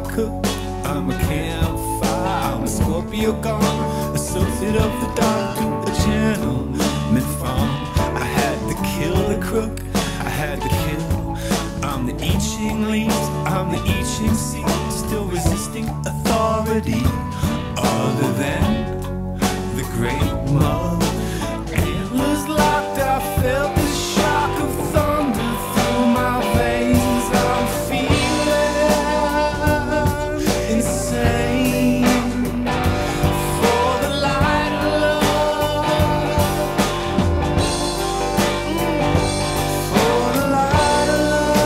campfire cook, I'm a campfire, I'm a Scorpio gone, associate of the dark to a gentleman from. I had to kill the crook, I had to kill. I'm the I Ching leaves, I'm the I Ching seed, still resisting authority other than the great mother. Antlers locked, I felt the shock of thunder through my veins. I'm feeling insane for the light of love, for the light of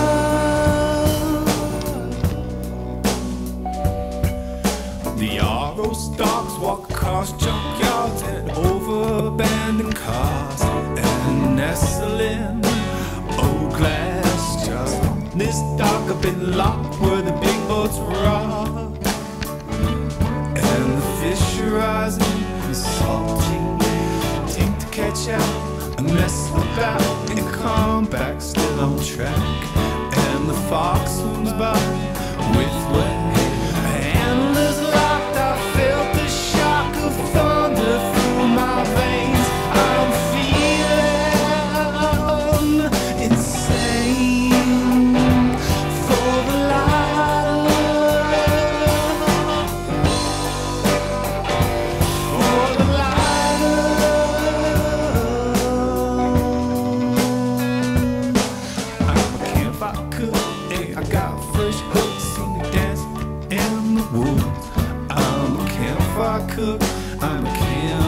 love. The RO dogs walk across junkyards and over abandoned cars and nestle in old glass jars. This dock I've been locked where the big boats rock, and the fish are rising and salty, take to catch out and mess about and come back still on track. And the fox swims by with wet antlers locked. I felt the shock of thunder through my veins. I'm feeling insane for the light of love, for the light of love. I'm a campfire cook, hey, I got fresh hooks, see me dancing in the woods. I'm a campfire cook, I'm a campfire